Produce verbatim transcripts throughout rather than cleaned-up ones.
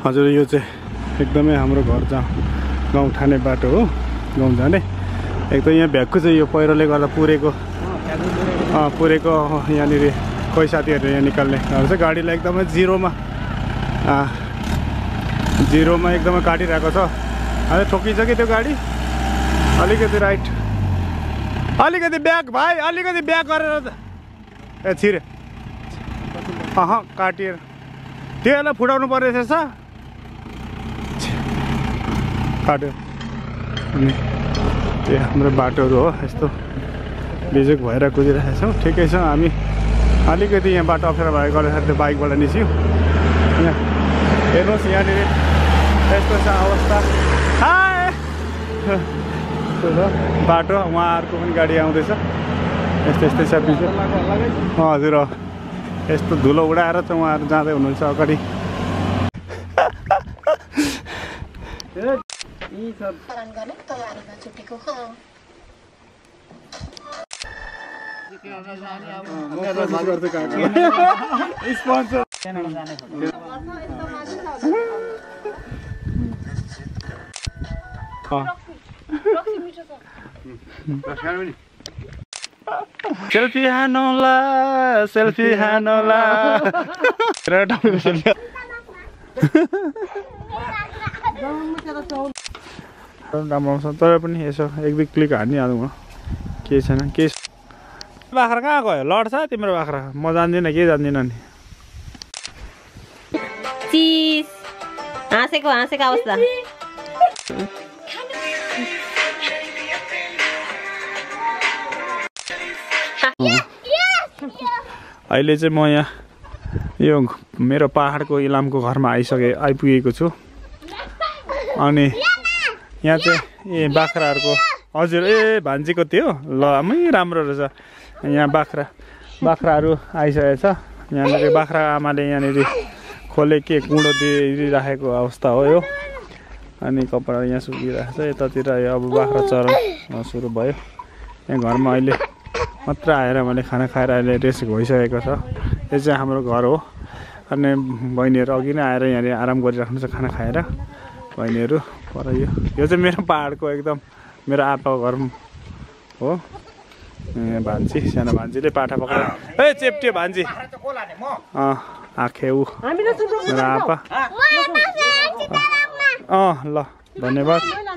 हजुर यो चाहिँ एकदमै हाम्रो घर जहाँ गाउँ ठाने बाटो हो, गाउँ जाने। एकदम यहाँ भ्याक्कु चाहिँ यो पहिरोले गर्दा पुरेको पुरेको यहाँनिर कोही साथीहरू यहाँ निकाल्ने घर चाहिँ गाडीलाई एकदमै जिरोमा जिरोमा एकदमै काटिरहेको छ। अझै ठोकिन्छ कि त्यो गाडी, अलिकति राइट, अलिकति ब्याक भाइ, अलिकति ब्याक गरेर ए छिरे अह काटिएर त्यसलाई फुटाउनु पर्ने रहेछ काट्यो। अनि त्यो हाम्रो बाटोहरू हो, यस्तो बिजुक भएर कुदिरहेको छौँ। ठिकै छ, हामी अलिकति यहाँ बाटो अप्ठ्यारो भएर गर्दाखेरि त्यो बाइकबाट निस्क्यौँ। यहाँ हेर्नुहोस् यहाँनिर यस्तो छ अवस्था। बाटो उहाँहरूको पनि गाडी आउँदैछ, यस्तो यस्तै छ पछि। हजुर यस्तो धुलो उडाएर चाहिँ उहाँहरू जाँदै हुनुहुन्छ अगाडि। सेल्फी हानौला सेल्फी हानौला राम्रो आउँछ। तर पनि यसो एक दुई क्लिक हानिहालौँ, केही छैन। के बाख्रा कहाँ गयो? लड्छ तिम्रो बाख्रा? म जान्दिनँ, के जान्दिनँ नि। चिज हाँसेको हाँसेको अवस्था। अहिले चाहिँ म यहाँ यो मेरो पहाडको इलामको घरमा आइसके आइपुगेको छु। अनि यहाँ चाहिँ ए बाख्राहरूको, हजुर ए भान्जीको थियो ल, आमै राम्रो रहेछ। यहाँ बाख्रा बाख्राहरू आइसकेको छ। यहाँनिर बाख्रा आमाले यहाँनिर खोले के कुँडो दिइराखेको अवस्था हो यो। अनि कपडा यहाँ सुकिरहेको छ। यतातिर अब बाख्रा चरन सुरु भयो। यहाँ घरमा अहिले मात्र आएर मैले खाना खाएर अहिले रेस्ट भइसकेको छ। यो चाहिँ हाम्रो घर हो। अनि बहिनीहरू अघि नै आएर यहाँनिर आराम गरिराख्नु छ खाना खाएर बहिनीहरू। पर यो यो चाहिँ मेरो पहाडको एकदम मेरो आप्पाको घर हो। भान्जी, सानो भान्जीले पाठा पकाएर ए चेप्टे भान्जी अँ आखे ऊ मेरो आप्पा। अँ ल धन्यवाद।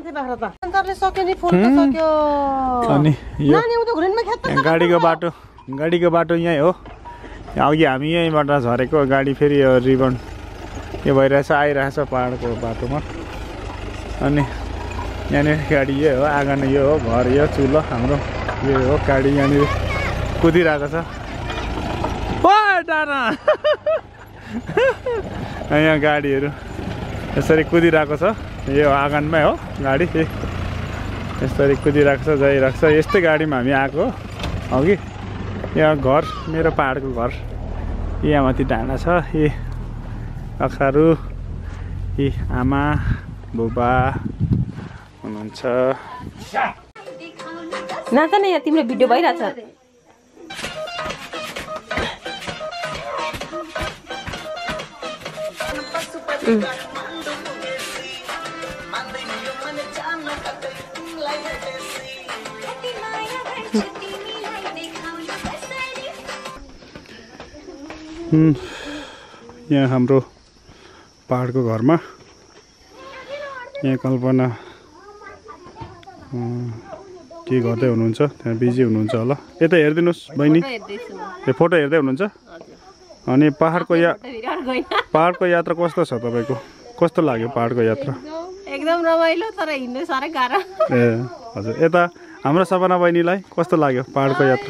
अनि यो गाडीको बाटो गाडीको बाटो यहीँ हो। अघि हामी यहीँबाट झरेको गाडी फेरि यो रिबन यो भइरहेछ आइरहेछ पहाडको बाटोमा। अनि यहाँनिर गाडी यो हो, आँगन यो हो, घर यो चुलो हाम्रो यो हो। गाडी यहाँनिर कुदिरहेको छ। ओ डाना यहाँ गाडीहरू यसरी कुदिरहेको छ। यो आँगनमै हो गाडी, यसरी कुदिरहेको छ, जाइरहेको छ। यस्तै गाडीमा हामी आएको अघि। यहाँ घर मेरो पहाडको घर। यहाँ माथि डाँडा छ। यी बाख्राहरू, यी आमा बुबा हुनुहुन्छ। नाच न यहाँ, तिम्रो भिडियो भइरहेछ। यहाँ हाम्रो पहाडको घरमा यहाँ कल्पना के गर्दै हुनुहुन्छ? त्यहाँ बिजी हुनुहुन्छ होला। यता हेरिदिनुहोस् बहिनी, यो फोटो हेर्दै हुनुहुन्छ। अनि पहाडको या पहाडको यात्रा कस्तो छ तपाईँको? कस्तो लाग्यो पहाडको यात्रा? एकदम रमाइलो, तर हिँड्नु साह्रै गाह्रो। ए हजुर, यता हाम्रो सपना बहिनीलाई कस्तो लाग्यो पहाडको यात्रा?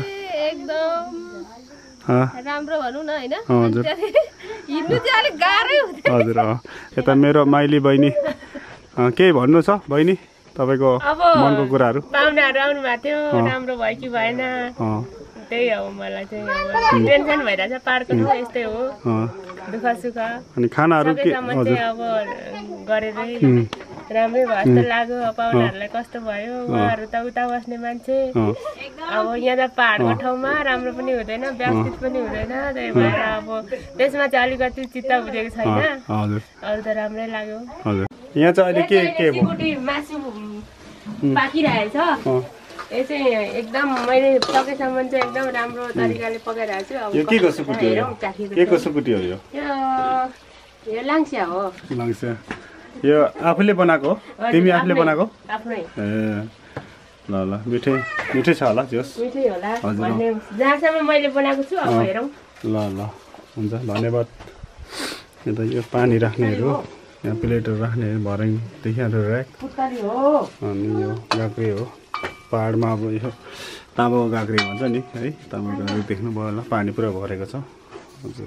राम्रो भनौँ न हैन, हजुर हिँड्नु चाहिँ अलिक गाह्रै हुन्छ। हजुर यता मेरो माइली बहिनी केही भन्नु छ बहिनी तपाईँको मनको कुराहरू? पाहुनाहरू आउनु भएको थियो, राम्रो भयो कि भएन त्यही हो। मलाई चाहिँ टेन्सन भइरहेछ, पाहाडको ठाउँ यस्तै हो, दुःख सुख। अनि खानाहरू के हजुर अब गरेरै राम्रै भयो जस्तो लाग्यो। पाहुनाहरूलाई कस्तो भयो, उहाँहरू त उता बस्ने मान्छे अब यहाँ त पाहाडको ठाउँमा राम्रो पनि हुँदैन व्यवस्थित पनि हुँदैन त्यही भएर अब त्यसमा चाहिँ अलिकति चित्त बुझेको छैन हजुर अरू त राम्रै लाग्यो हजुर यहाँ चाहिँ अहिले के के भयो मासु पाकिरहेछ यो चाहिँ एकदम मैले सकेसम्म चाहिँ एकदम राम्रो तरिकाले पकाइरहेको छु अब यो के कसो कुटी हो के कसो कुटी हो यो यो लाङ्सिया हो लाङ्सिया यो आफूले बनाएको तिमी आफूले बनाएको आफ्नै ए ल ल मिठै मिठै छ होला जोस मिठै होला भन्ने जहाँसम्म मैले बनाएको छु अब हेरौँ ल ल हुन्छ धन्यवाद यो त यो पानी राख्नेहरू यहाँ प्लेटहरू राख्ने भर्याङ देखिहाल्यो ऱ्याक अनि यो गाग्री हो पाहाडमा अब यो तामाको गाग्री भन्छ नि है तामाको गाग्री देख्नुभयो होला पानी पुरा भरेको छ हजुर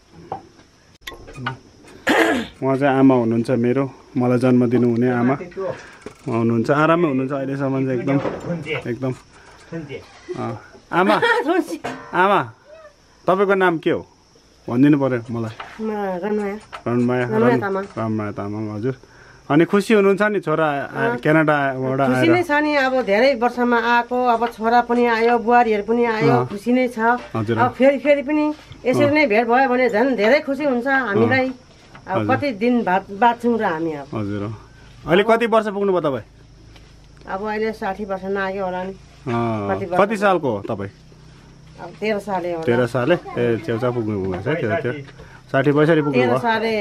उहाँ चाहिँ आमा हुनुहुन्छ मेरो मलाई जन्म दिनुहुने आमा उहाँ हुनुहुन्छ आरामै हुनुहुन्छ अहिलेसम्म चाहिँ एकदम एकदम आमा आमा तपाईँको नाम के हो भनिदिनु पर्यो मलाई रणमाया रणमाया तामाङ हजुर अनि खुसी हुनुहुन्छ नि छोरा क्यानाडाबाट आएर खुसी नै छ नि अब धेरै वर्षमा आएको अब छोरा पनि आयो बुहारीहरू पनि आयो खुसी नै छ अब फेरि फेरि पनि यसरी नै भेट भयो भने झन् धेरै खुसी हुन्छ हामीलाई अब कति दिन बाद बाँच्छौँ र हामी अब हजुर अहिले कति वर्ष पुग्नु भयो तपाईँ अब अहिले साठी वर्ष नाग्यो होला नि कति सालको हो तपाईँ अब तेह्र साले होला तेह्र साले ए छेउछाउ पुग्नु भएको छ त्यो त्यो साठी पैँसठी पुग्नु भयो साले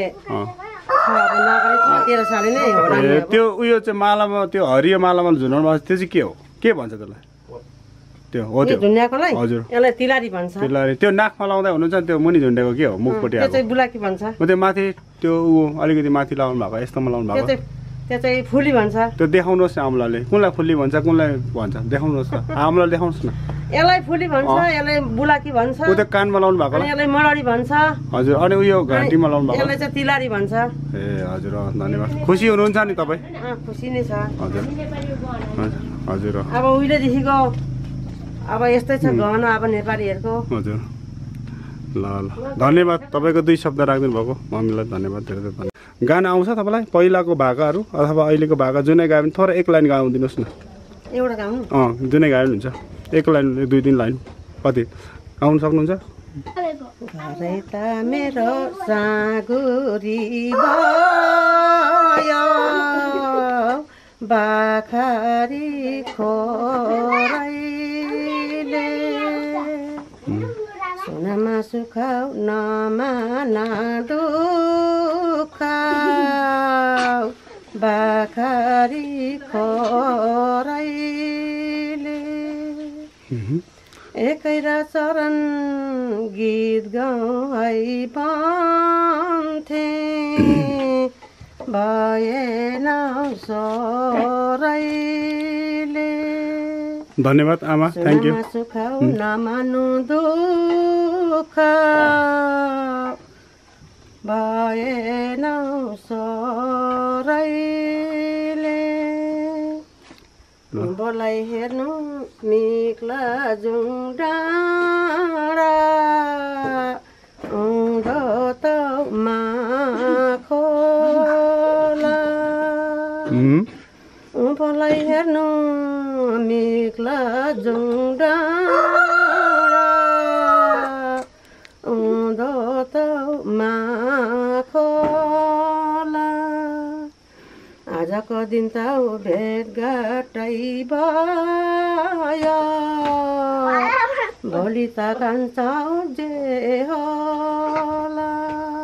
तेह्र साले नै होला ए त्यो उयो चाहिँ मालामा त्यो हरियो मालामा झुन्डाउनु त्यो चाहिँ के हो के भन्छ त्यसलाई त्यो हो त्यो झुन्ड्याएकोलाई हजुर यसलाई तिलारी भन्छ तिलारी त्यो नाकमा लाउँदा हुनुहुन्छ त्यो मुनि झुन्डेको के हो मुखपट्टि त्यो चाहिँ बुलाकी भन्छ त्यो माथि त्यो ऊ अलिकति माथि लाउनु भएको यस्तोमा लाउनु भएको त्यो चाहिँ फुली भन्छ त्यो देखाउनुहोस् न आम्लाले कुनलाई फुली भन्छ कुनलाई भन्छ देखाउनुहोस् न आम्ला देखाउनुहोस् न यसलाई फुली भन्छ यसलाई बुलाकी भन्छ ऊ त्यो कानमा लाउनु भएको यसलाई मडरी भन्छ हजुर अनि उयो घाँटीमा लाउनु भएको यसलाई चाहिँ तिलारी भन्छ ए हजुर धन्यवाद खुसी हुनुहुन्छ नि तपाईँ खुसी नै छ हजुर हजुर अब उहिलेदेखिको अब यस्तै छ गहना अब नेपालीहरूको हजुर ल ल धन्यवाद तपाईँको दुई शब्द राखिदिनु भएको मम्मीलाई धन्यवाद धेरै धेरै धन्यवाद गाना आउँछ तपाईँलाई पहिलाको भाकाहरू अथवा अहिलेको भाका जुनै गायो भने थोरै एक लाइन गाइदिनुहोस् न एउटा गाउनु अँ जुनै गायो भने हुन्छ एक लाइन दुई तिन लाइन कति गाउनु सक्नुहुन्छ घरै त मेरो सागुरी भयो बाखारी खोरैले सुनमा सुखाउ नमाना दुख बाखारी खोरैले एकै र चरण गीत गाउँ भन्थे भएन सोरैले धन्यवाद आमा थ्याङ्क यू सुखाउ नमानु दुख भएन सोरैले बोलाई हेर्नु मिक्ला जुङ डाँडा उँधो त माखोला बोलाई हेर्नु मिक्ला जुङ डाँडा उँधो त माखोला आजको दिन त भेटघाटै भयो भोलि त कान्छौ जे होला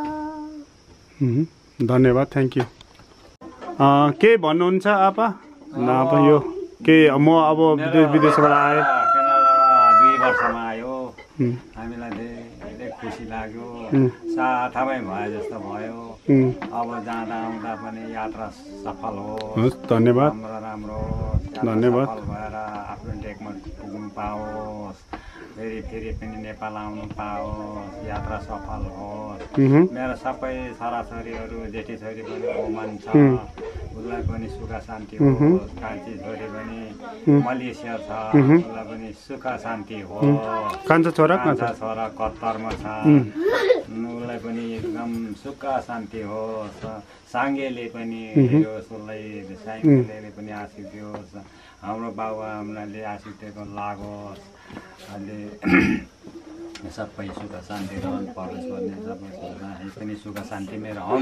धन्यवाद थ्याङ्क यू के भन्नुहुन्छ आपा न अब यो के म अब विदेश विदेशबाट आएँ दुई वर्षमा आयो हामीलाई धेरै खुसी लाग्यो साथमै भए जस्तो भयो अब जाँदा आउँदा पनि यात्रा सफल होस् धन्यवाद राम्रो राम्रो धन्यवाद भएर आफ्नो टेकमा पुग्नु पाओस् फेरि फेरि पनि नेपाल आउनु पाओस् यात्रा सफल होस् मेरो सबै छोराछोरीहरू जेठी छोरी पनि ओमान छ उसलाई पनि सुख शान्ति होस् कान्छी छोरी पनि मलेसिया छ उसलाई पनि सुख शान्ति होस् कान्छा छोरा कान्छा छोरा कतारमा छ उसलाई पनि एकदम सुख शान्ति होस् साङ्गेले पनि हेरोस् उसलाई साङ्गेले पनि आशीष दियोस् हाम्रो बाबुआमाले आशिष दिएको लागोस् अहिले सबै सुख शान्ति रहनु परमेश्वरले सबै हामी पनि सुख शान्तिमै रहौँ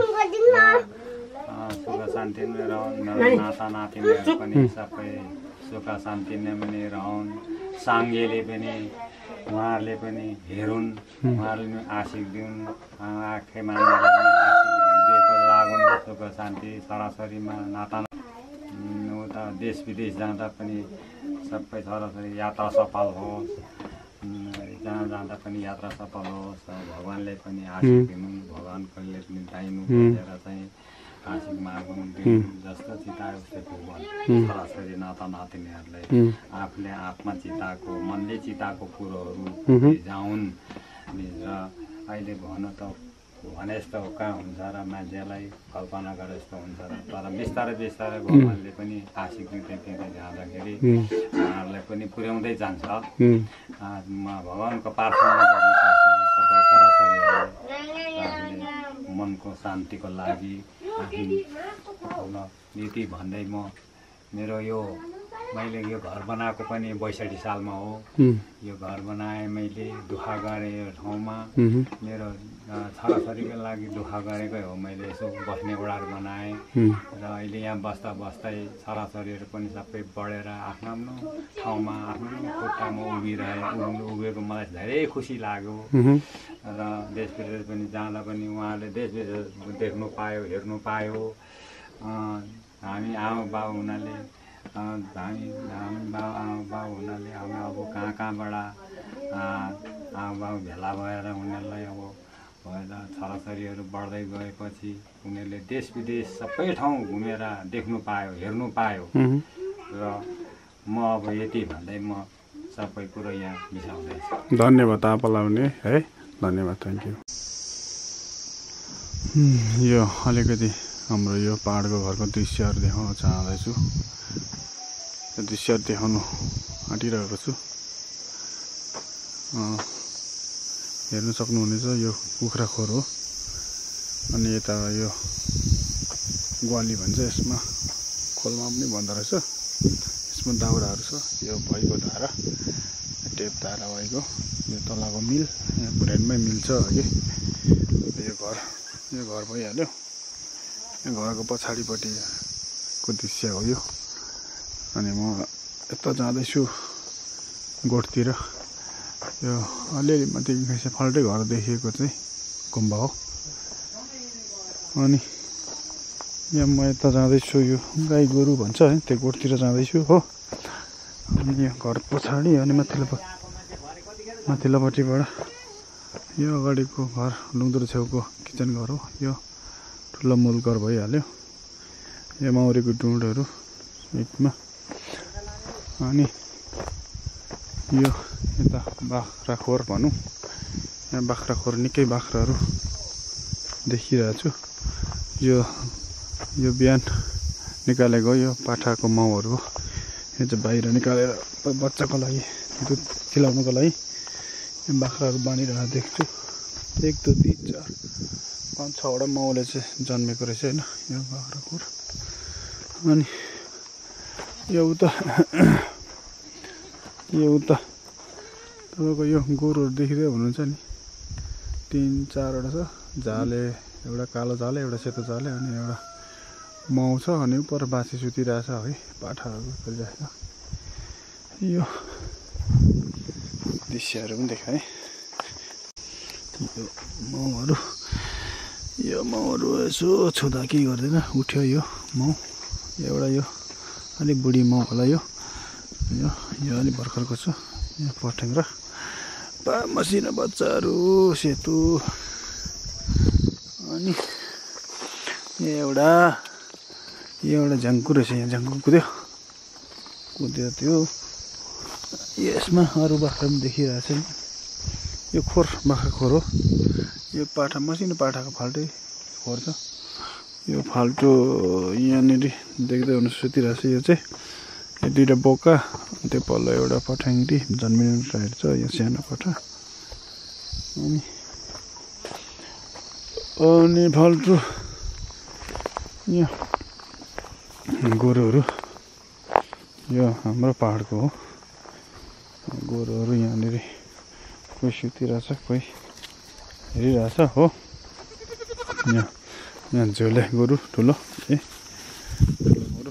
सुख शान्तिमै रहौँ मेरो नाता नातिनीहरू पनि सबै सुख शान्ति नै पनि रहन् साङ्गेले पनि उहाँहरूले पनि हेरुन् उहाँहरूले पनि आशिष दिउन् आँखेमा दिएको लागुन् सुख शान्ति छोराछोरीमा नाता उता देश विदेश जाँदा पनि सबै छोराछोरी यात्रा सफल होस् जहाँ जाँदा पनि यात्रा सफल होस् भगवान्ले पनि आशिष दिनु भगवान्ले पनि दाइनु भनेर चाहिँ आशिष माग्नु दिनु जस्तो चितायो उस्तै भगवान् छोराछोरी नाता नातिनीहरूलाई आफूले आत्मा चिताएको मनले चिताएको कुरोहरू जाउन् र अहिले भन त भने जस्तो कहाँ हुन्छ र मान्छेलाई कल्पना गरे जस्तो हुन्छ र तर बिस्तारै बिस्तारै भगवान्ले पनि आशिष दिँदै दिँदै जाँदाखेरि उहाँहरूलाई पनि पुर्याउँदै जान्छ भगवान्को प्रार्थना गर्नुपर्छ सबै छोराछोरीहरूले मनको शान्तिको लागि नीति भन्दै म मेरो यो मैले यो घर बनाएको पनि बैसठी सालमा हो यो घर बनाएँ मैले दुःख गरेँ यो ठाउँमा मेरो छोराछोरीको लागि दुःख गरेकै हो मैले यसो बस्ने ओडार बनाएँ र अहिले यहाँ बस्दा बस्दै छोराछोरीहरू पनि सबै बढेर आफ्नो आफ्नो ठाउँमा आफ्नो खुट्टामा उभिरहे उभिएको मलाई धेरै खुसी लाग्यो र देश विदेश पनि जाँदा पनि उहाँहरूले देश विदेश देख्नु पायो हेर्नु पायो हामी आमा बाउ हुनाले हामी हामी बाउ आमा बाउ हुनाले हामी अब कहाँ कहाँबाट आमा बाउ भेला भएर उनीहरूलाई अब भएर छोराछोरीहरू बढ्दै गएपछि उनीहरूले देश विदेश सबै ठाउँ घुमेर देख्नु पायो हेर्नु पायो र म अब यति भन्दै म सबै कुरो यहाँ बिसाउँदैछु। धन्यवाद आपलाई पनि है धन्यवाद थ्याङ्क यू। यो अलिकति हाम्रो यो पहाडको घरको दृश्यहरू देखाउन चाहँदैछु त्यो दृश्यहरू देखाउनु आँटिरहेको छु हेर्न सक्नुहुनेछ यो कुखुरा खोर हो अनि यता यो ग्वाली भन्छ यसमा खोलमा पनि भन्दो रहेछ यसमा दाउराहरू छ यो भएको धारा टेप धारा भएको यो तलको मिल यहाँ पुरानमै मिल छ अघि यो घर यो घर भइहाल्यो यो घरको पछाडिपट्टिको दृश्य हो यो अनि म यता जाँदैछु गोठतिर यो अलिअलि माथि फाल्टै घर देखिएको चाहिँ गुम्बा हो अनि यहाँ म यता जाँदैछु यो गाई गोरु भन्छ है त्यो गोठतिर जाँदैछु हो अनि यो घर पछाडि अनि माथिल्लो माथिल्लोपट्टिबाट यो अगाडिको घर लुङदुर छेउको किचन घर हो यो ठुलो मूल घर भइहाल्यो यो माउरीको डुँडहरू एकमा अनि यो यता बाख्राखोर भनौँ यहाँ बाख्राखोर निकै बाख्राहरू देखिरहेको छु यो यो बिहान निकालेको यो पाठाको माउहरू हो यो चाहिँ बाहिर निकालेर बच्चाको लागि दुध खिलाउनुको लागि यो बाख्राहरू बाँधिरहेको देख्छु एक दुई तिन चार पाँच छवटा माउले चाहिँ जन्मेको रहेछ होइन यो बाख्राखोर अनि यो उता यो उता तपाईँको यो गोरुहरू देखिँदै हुनुहुन्छ नि तिन चारवटा छ झाले एउटा कालो झाले एउटा सेतो झाले अनि एउटा माउ छ अनि उपर बाछी सुतिरहेछ है पाठाहरू गरिरहेछ यो दृश्यहरू पनि देखाएँ यो माउहरू यो माउहरू यसो छुँदा केही गर्दैन उठ्यो यो माउ एउटा यो अलिक बुढी माउ होला यो यो यो अलिक भर्खरको छ यहाँ पठ्याङ र मसिनो बच्चाहरू सेतो अनि एउटा यो एउटा झ्याङ्कु रहेछ यहाँ झ्याङ्कु कुद्यो कुद्यो त्यो यसमा अरू बाख्रा पनि देखिरहेछ नि यो खोर बाख्रा खोर हो यो पाठा मसिनो पाठाको फाल्टै खोर छ यो फाल्टो यहाँनिर देख्दै हुनु सुतिरहेछ यो चाहिँ यो दुइटा बोका त्यो पल्लो एउटा पठाङ्ग्री जन्मिनु रहेको छ यो सानो पठा अनि अनि फाल्टो यहाँ गोरुहरू यो हाम्रो पहाडको हो गोरुहरू यहाँनिर कोही सुतिरहेछ कोही हेरिरहेछ हो यहाँ यहाँ झोले गोरु ठुलो ए ठुलो गोरु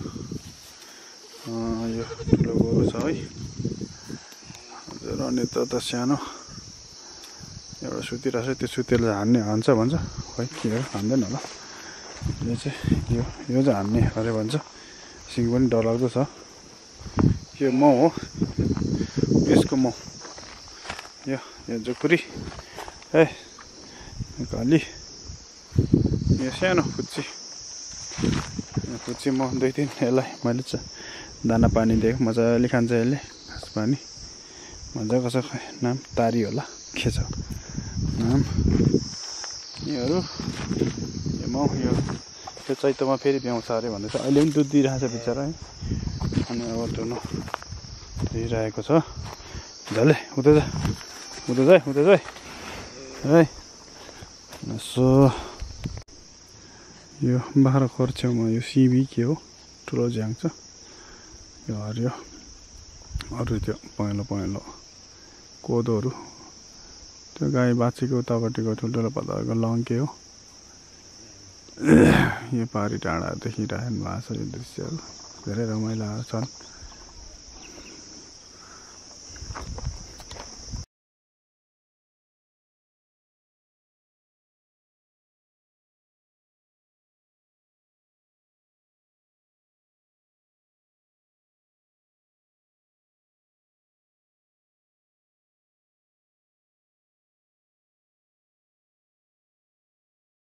यो ठुलो गोरु छ है हजुर अनि त त सानो एउटा सुतिरहेछ त्यो सुतेर हान्ने हान्छ भन्छ खै के हो हान्दैन होला यो चाहिँ यो यो चाहिँ हान्ने अरे भन्छ सिङ पनि डरलाग्दो छ यो म हो यसको म यो यो जोखुरी ए घली यो सानो फुच्ची यो फुच्ची म दुई तिन यसलाई मैले चाहिँ दाना पानी दिएको मजाले खान्छ यसले घाँस पानी मजाको छ खै नाम तारी होला के छ नाम योहरू यो म यो त्यो चैतमा फेरि ब्याउँछ अरे भन्दैछ अहिले पनि दुध दिइरहेको छ बिचरा है अनि अब धुनु दिइरहेको छ झले उता जा उता जा उता जा है यसो यो बाख्राकोट छेउमा यो सिबी के हो ठुलो झ्याङ छ यो हरियो अरू त्यो पहेँलो पहेँलो कोदोहरू त्यो गाई बाछीको उतापट्टिको ठुल्ठुलो पत्ताको लङ्के हो यो पहाडी डाँडाहरू देखिरहेको भएको छ यो दृश्यहरू धेरै रमाइलोहरू छन्